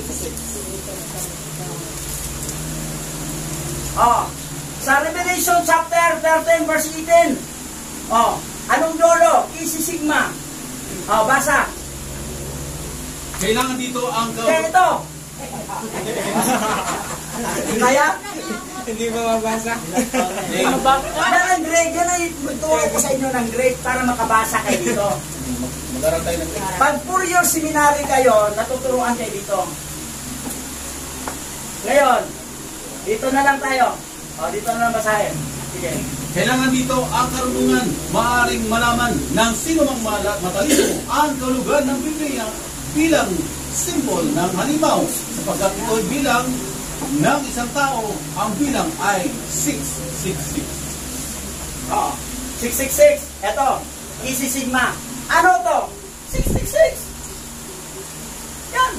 Oh, sa Revelation chapter thirteen verse eighteen. Oh, anong dulo? Isi sigma. Oh, basa. Kailangan dito ang... Kaya ito. Kaya? Hindi ba mabasa? Yan ang grade. Yan ang ituro ko sa inyo ng grade para makabasa kayo dito. Mag-aral tayo ng... Pag four year seminary kayo, natuturuan kayo dito. Ngayon, dito na lang tayo. O, dito na lang basahin. Sige. Kailangan dito ang karunungan, maaaring malaman ng sino mang mala- matalino ang kalugan ng Biblia bilang simbol ng halimaw, sapagkat ito'y bilang ng isang tao, ang bilang ay six six six. O, six six six. Ito, isi sigma. Ano to? six six six. Yan.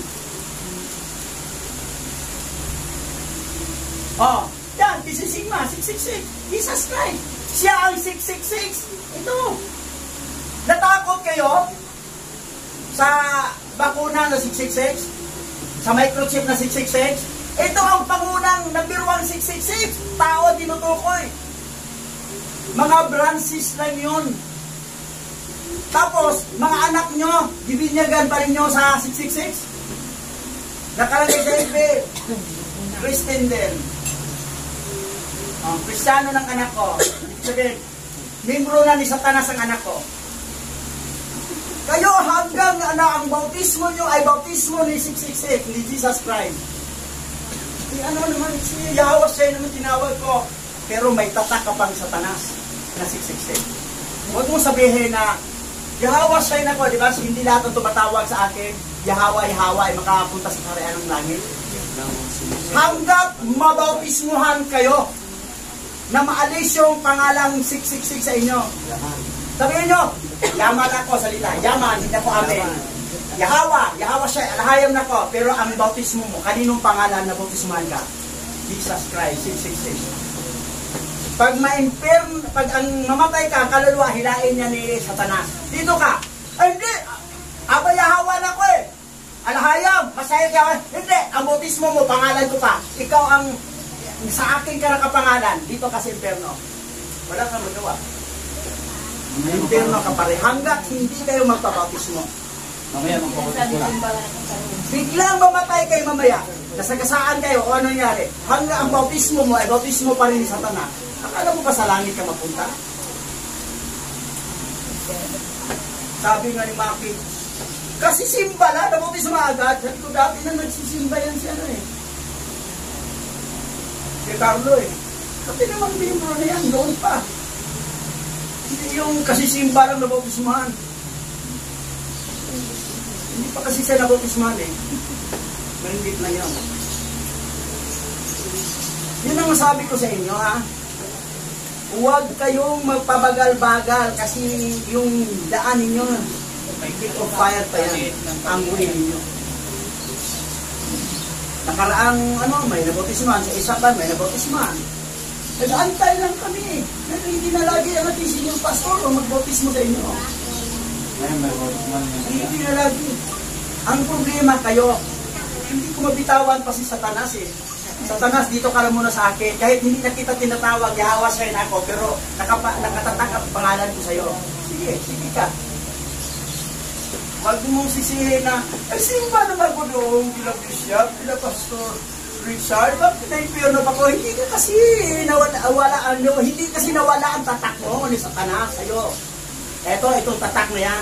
O, yan, isi sigma, six six six. Jesus Christ. Siya ang six six six. Ito. Natakot kayo sa bakuna na six six six? Sa microchip na six six six? Ito ang pangunang number one six six six. Tao tinutukoy. Mga branches lang yun. Tapos, mga anak nyo, ibinyagan pa rin nyo sa six six six? Nakalagay sa F B. Christian din. Oh, Kristiyano ng anak ko. Sabihin, membro na ni Satanas ang anak ko. Kayo hanggang na ang bautismo nyo ay bautismo ni six six six, ni Jesus Christ. Eh, ano naman, si Yahweh siya naman tinawag ko. Pero may tatak ka pang Satanas na six six six. Huwag mong sabihin na Yahweh siya na ko, di ba? Hindi lahat ang tumatawag sa akin, Yahweh, Yahweh ay makapunta sa karayaan ng langit. Hanggat mabautismuhan kayo, na maalis yung pangalang six six six sa inyo. Sabihin nyo, yaman ako, salita. Yaman, hindi ako amen. Yahawa, Yahawa siya, alahayam na ko. Pero ang bautismo mo, kaninong pangalan na bautismuhan ka? Jesus Christ, six six six. Pag ma-infirm, pag ang mamatay ka, kaluluwa, hilain niya ni Satanas. Dito ka. Ay, hindi. Aba, Yahawa na ko eh. Alahayam, masaya ka. Hindi, ang bautismo mo, pangalan ko pa. Ikaw ang sa akin ka nakapangalan, dito ka sa impyerno. Wala kang magawa. Impyerno ka pa rin. Hanggat hindi kayo magpabautismo. Mamaya magpapautismo lang. Biglang mamatay kayo mamaya. Nasagasaan kayo o ano nangyari. Hanggang ang bautismo mo ay bautismo pa rin ni Satanas. Akala mo ba sa langit ka mapunta? Sabi nga ni Maki, kasi simba lang, nabautismo agad. Sabi ko dati na nagsisimba yan si ano eh. Si Carlo eh. Kasi naman membro na yan, noon pa. Hindi yung kasi simba lang nabautismahan. Hindi pa kasi siya nabautismahan eh. Maringit na yun. Yun ang sabi ko sa inyo ha. Huwag kayong magpabagal-bagal kasi yung daan ninyo, may kick of fire pa yan. Ang way ninyo. Nakaraang ano, may nabautisman. Sa isa pa, may nabautisman. Nag-antay lang kami. Hindi na lagi ang ating senior pastor o magbautismo sa inyo. Hindi na lagi. Ang problema kayo, hindi ko mabitawan pa si Satanas eh. Satanas, dito ka lang muna sa akin. Kahit hindi na kita tinatawag, Yahawa siya na ako, pero nakapa, nakatatak ang pangalan ko sa'yo. Sige, sige ka. Huwag mong sisihin na, ay simba naman ko doon bilang bishop, bilang pastor Richard, bakit na-impyerno pa ko? Hindi ka kasi nawala, wala, ano, hindi kasi nawala ang tatak mo ni Satanas sa'yo. Eto, itong tatak na yan.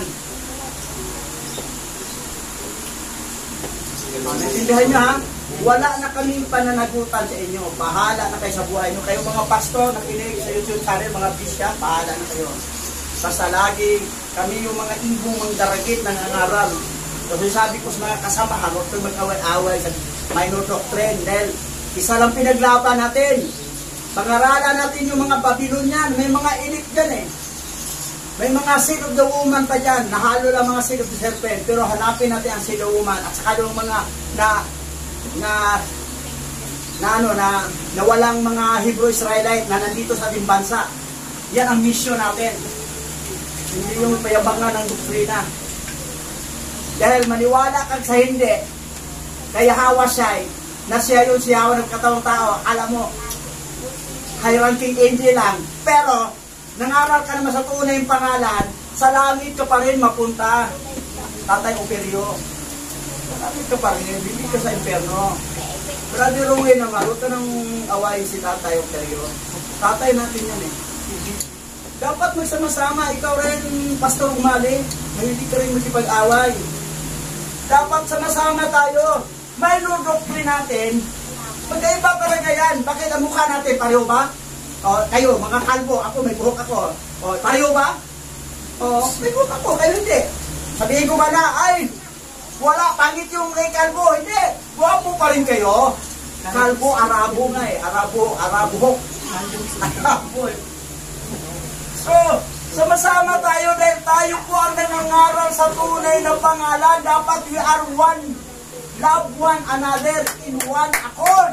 Naintindihan nyo ha? Wala na kaming pananagutan sa inyo. Bahala na kayo sa buhay nyo. Kayo mga pastor, nakinig sa YouTube channel, mga bishop, bahala na kayo. Basta lagi kami yung mga ibong mangdaragit ng angaral. Kasi sabi ko sa mga kasamahan, huwag kang mag-away-away sa minor doctrine. Dahil isa lang pinaglaban natin. Pag-aralan natin yung mga Babylonian. May mga elite dyan eh. May mga seed of the woman pa dyan. Nahalo lang mga seed of the serpent. Pero hanapin natin ang seed of the woman. At saka yung mga na na na ano na nawalang mga Hebrew Israelite na nandito sa ating bansa. Yan ang mission natin. Hindi yung payabangan ng doktrina. Dahil maniwala kang sa hindi, kaya hawa siya na siya yung siyawa ng katawang tao. Alam mo, high ranking angel lang. Pero, nangaral ka naman sa tunay yung pangalan, sa langit ka pa rin mapunta. Tatay Operio. Sa langit ka pa rin, hindi ka sa imperno. Brother Ruin naman, huwag ka nang awayin si Tatay Operio. Tatay natin yan eh. Dapat magsama-sama, ikaw rin, Pastor Umali, na hindi ka rin magkipag-away. Dapat sama-sama tayo. May doctrine natin, magkaiba talaga yan. Bakit ang mukha natin, pareho ba? O, kayo, mga kalbo, ako may buhok ako. O, pareho ba? O, may buhok ako, kayo hindi. Sabihin ko ba na, ay, wala, pangit yung kay kalbo. Hindi, guwapo pa rin kayo. Kalbo, Arabo nga eh. Arabo, Arabo. Arabo eh. So, sama-sama tayo dahil tayo po ang nangangaral sa tunay na pangalan. Dapat we are one. Love one another in one accord.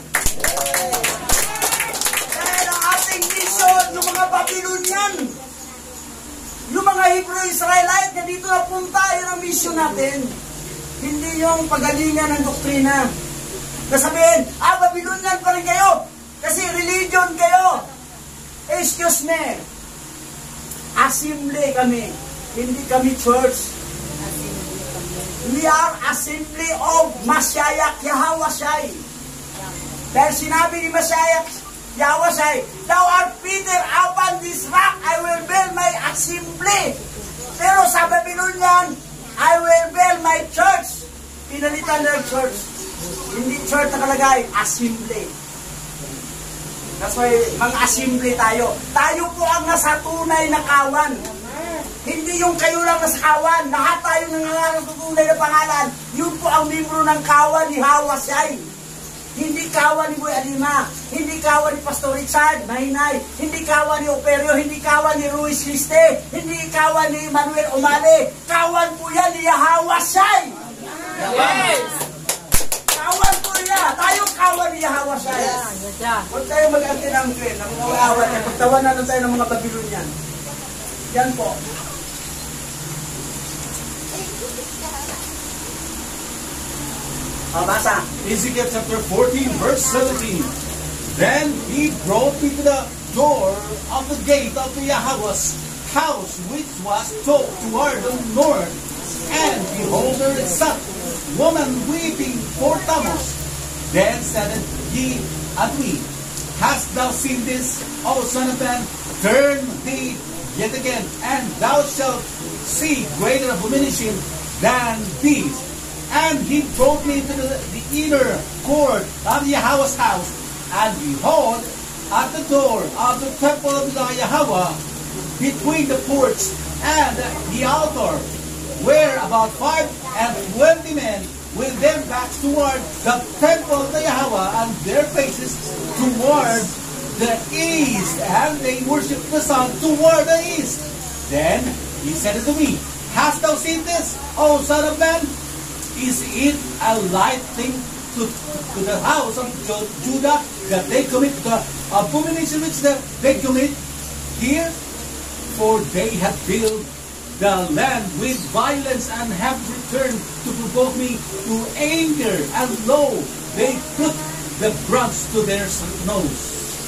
Dahil ang ating mission, yung mga Babylonian, yung mga Hebrew Israelite na dito napunta, yun ang mission natin. Hindi yung pagalingan ng doktrina. Nasabihin, ah, Babylonian pa rin kayo. Kasi religion kayo. Excuse me. Assembly kami. Hindi kami church. We are assembly of Mashiach Yahawashai. Dahil sinabi ni Mashiach Yahawashai, Thou art Peter, upon this rock I will build my assembly. Pero sa Babylonian, I will build my church. Pinalitan ng church. Hindi church nakalagay, assembly. That's why, mga assembly tayo. Tayo po ang nasa tunay na kawan. Hindi yung kayo lang nasa kawan. Lahat tayo nangangaral sa tunay na pangalan. Yun po ang membro ng kawan ni Hawasay. Hindi kawan ni Boy Alima. Hindi kawan ni Pastor Richard Mahinay. Hindi kawan ni Operio. Hindi kawan ni Ruiz Liste. Hindi kawan ni Manuel Umale. Kawan po yan ni Hawasay. Yes! Kawan po niya. Tayong kawan ni Hawasay. Huwag tayo mag-anti ng kren. Ang mga awat niya. Pagtawanan na tayo ng mga Babylonian. Yan po. Oh, basa. Ezekiel chapter fourteen, verse seventeen. Then he brought me to the door of the gate of the Yahweh's house, which was to- toward the north. And behold, there sat woman weeping for Tammuz. Then said he unto me, Hast thou seen this, O son of man? Turn thee yet again, and thou shalt see greater abomination than these. And he brought me into the, the inner court of Yahweh's house, and behold, at the door of the temple of Yahweh, between the porch and the altar, were about five and twenty men with their backs toward the temple of the Yahweh, and their faces toward the east, and they worshiped the sun toward the east. Then he said unto me, Hast thou seen this, O son of man? Is it a light thing to, to the house of Judah that they commit the abomination which they commit here? For they have filled the land with violence and have returned to provoke me to anger, and lo, they put the bronze to their nose.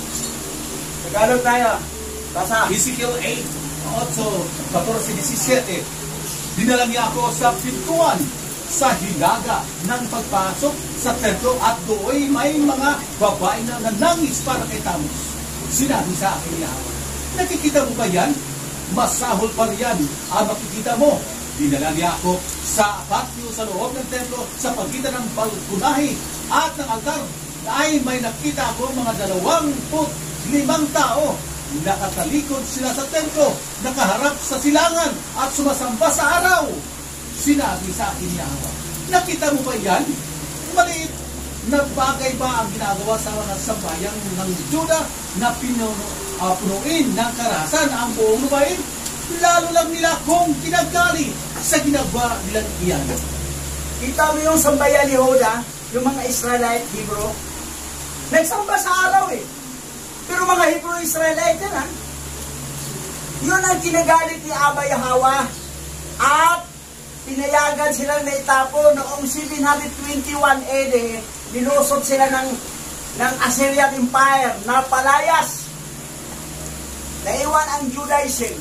Tagalog tayo. Basa. Ezekiel eight, fourteen, seventeen. Dinala niya ako sa pintuan sa hilaga ng pagpasok sa templo, at doon may mga babae na nanangis para kay Tammuz. Sinabi sa akin niya, nakikita mo ba yan? Masahol pa riyan ang makikita mo. Dinala niya ako sa patio sa loob ng templo, sa pagitan ng balkonahe at ng altar, ay may nakita ako mga dalawang put limang tao. Nakatalikod sila sa templo, nakaharap sa silangan at sumasamba sa araw. Sinabi sa akin niya, nakita mo ba yan? Maliit na bagay ba ang ginagawa sa mga sambayan ng Judah na pinuno, uh, punuin ng karahasan ang buong lupain? Lalo lang nila kung kinagali sa ginagawa nila iyan. Kita mo yung sambayan ni Hoda, yung mga Israelite, Hebrew, nagsamba sa araw eh. Pero mga Hebrew Israelite yan ha. Yun ang kinagalit ni Abba Yahweh. At pinayagan silang naitapo noong seven twenty-one A D. Nilusot sila ng, ng Assyrian Empire na palayas. Naiwan ang Judaism.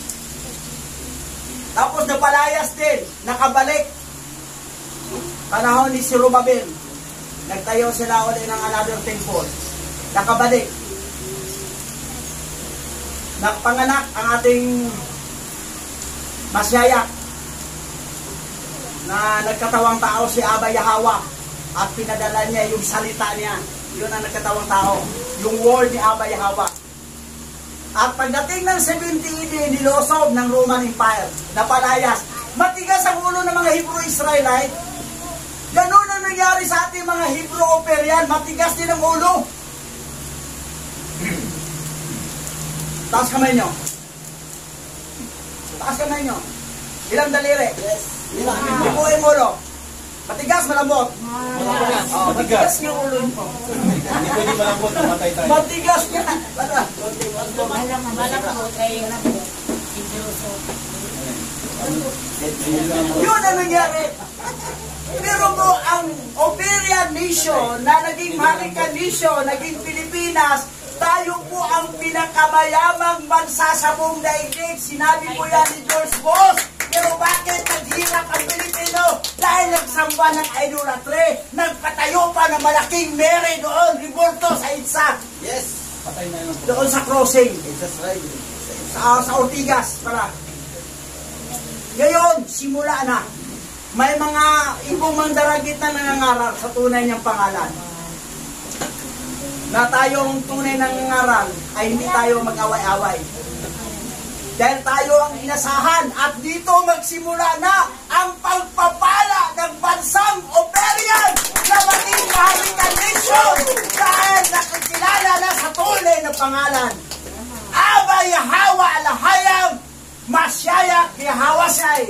Tapos napalayas din, nakabalik. Panahon ni Zerubbabel. Nagtayo sila ulit ng another temple. Nakabalik. Nagpanganak ang ating Masyayak na nagkatawang tao si Abba Yahweh at pinadala niya yung salita niya. Yun ang nagkatawang tao. Yung word ni Abba Yahweh. At pagdating ng seventy A D, nilosob ng Roman Empire. Napalayas. Matigas ang ulo ng mga Hebrew Israelite. Ganun ang nangyari sa ating mga Hebrew Operian. Matigas din ang ulo. Taas kamay nyo. Taas kamay nyo. Ilang daliri? Yes. Ilang. Ibuhin mo ulo. Matigas, malambot. Matigas. Oh, matigas yung ulo nyo. Hindi pwede malambot, mamatay tayo. Matigas niya. Bata. Yun ang nangyari. Pero po, ang Operian nation na naging Halikan nation, naging Pilipinas, tayo po ang pinakamayamang bansa sa buong daigdig. Sinabi po yan ni George Boss. Pero bakit naghirap ang Pilipino? Dahil nagsamba ng idolatry. Nagpatayo pa ng malaking mere doon, Riborto sa Itza. Yes. Patay na yun. Doon sa crossing. That's right. Sa, sa Ortigas. Para. Ngayon, simula na. May mga ibang mandaragit na nangangaral sa tunay niyang pangalan. Na tayong tunay nangangaral ay hindi tayo mag-away-away. Dahil tayo ang inasahan at dito magsimula na ang pagpapala ng bansang Operian na maging Halikan nation dahil nakikilala na sa tunay na pangalan. Abba Yahweh Alahayam Masyayak Yahawasay.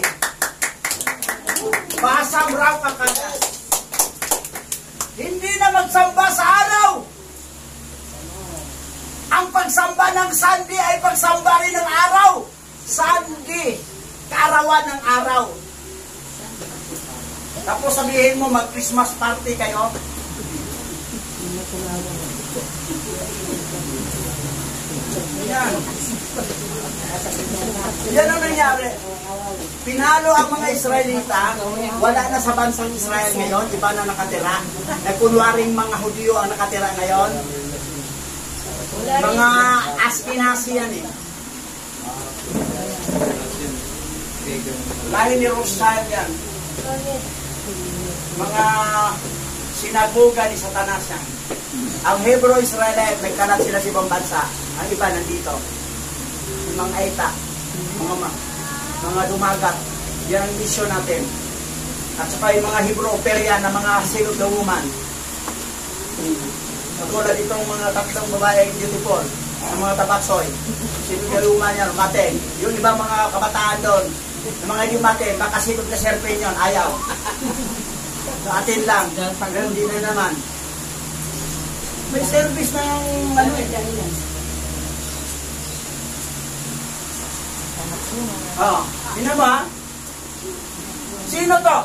Basang raw kakadas. Hindi na magsamba sa araw. Ang pagsamba ng Sunday ay pagsamba rin ng araw. Sunday, kaarawan ng araw. Tapos sabihin mo, mag-Christmas party kayo. Yan. Yan ang nangyari. Pinalo ang mga Israelita, wala na sa bansang Israel ngayon, iba na nakatira. Nagkunwaring mga Hudyo ang nakatira ngayon. Mga Ashkenazi yan eh. Lahi ni Rothschild yan. Mga sinagoga ni Satanas yan. Ang Hebrew Israelite, nagkalat sila sa ibang bansa. Ang iba nandito. Yung mga Aita, mga, mga dumagat. Yan ang mission natin. At saka yung mga Hebrew Operian na mga silog na woman. Katulad itong mga tatlong babae beautiful, ang mga tabaksoy. Silog na woman yan, mateng. Yung iba mga kabataan doon, yung mga hindi mateng, baka silog na serpent yun, ayaw. Sa atin lang, pero hindi na naman. May service na yung ano eh. Oh, sino ba? Sino to?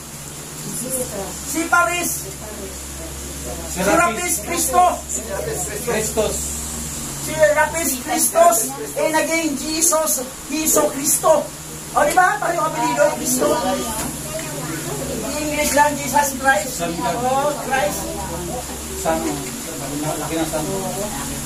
Si Paris. Si Rapis Cristo. Christos. Si Rapis Christos eh naging Jesus, Hiso Cristo. O di ba? Parang yung apelido, Cristo. English lang, Jesus Christ. Oh, Christ. San, laki ng san.